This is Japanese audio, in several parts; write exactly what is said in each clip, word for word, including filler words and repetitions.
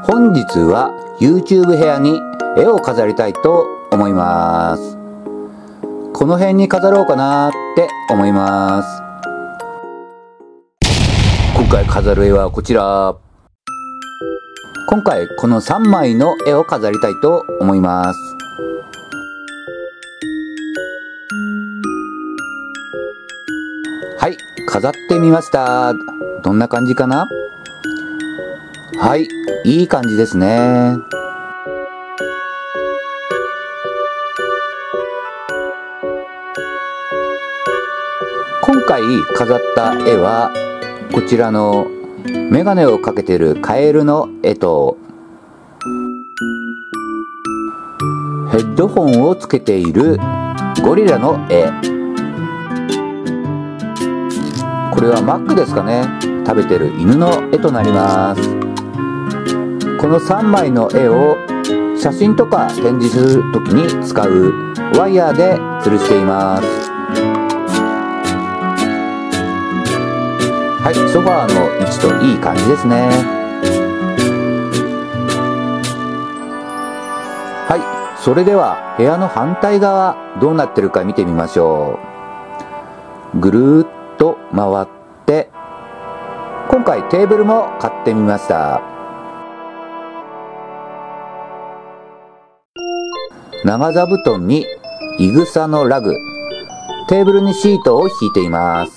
本日は YouTube 部屋に絵を飾りたいと思います。この辺に飾ろうかなって思います。今回飾る絵はこちら。今回このさんまいの絵を飾りたいと思います。はい、飾ってみました。どんな感じかな？はい、いい感じですね。今回飾った絵はこちらのメガネをかけているカエルの絵とヘッドホンをつけているゴリラの絵。これはマックですかね。食べてる犬の絵となります。このさんまいの絵を写真とか展示するときに使うワイヤーで吊るしています。はい、ソファーの位置といい感じですね。はい、それでは部屋の反対側どうなってるか見てみましょう。ぐるーっと回って今回テーブルも買ってみました。長座布団にいぐさのラグ、テーブルにシートを敷いています。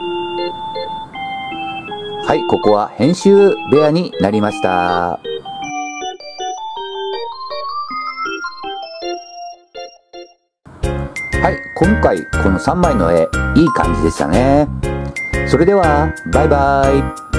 はい、ここは編集部屋になりました。はい、今回このさんまいの絵、いい感じでしたね。それでは、バイバイ。